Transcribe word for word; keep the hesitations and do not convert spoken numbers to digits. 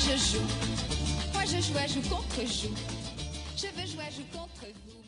je joue. Moi je joue, je joue contre joue. Je veux jouer, je joue contre vous.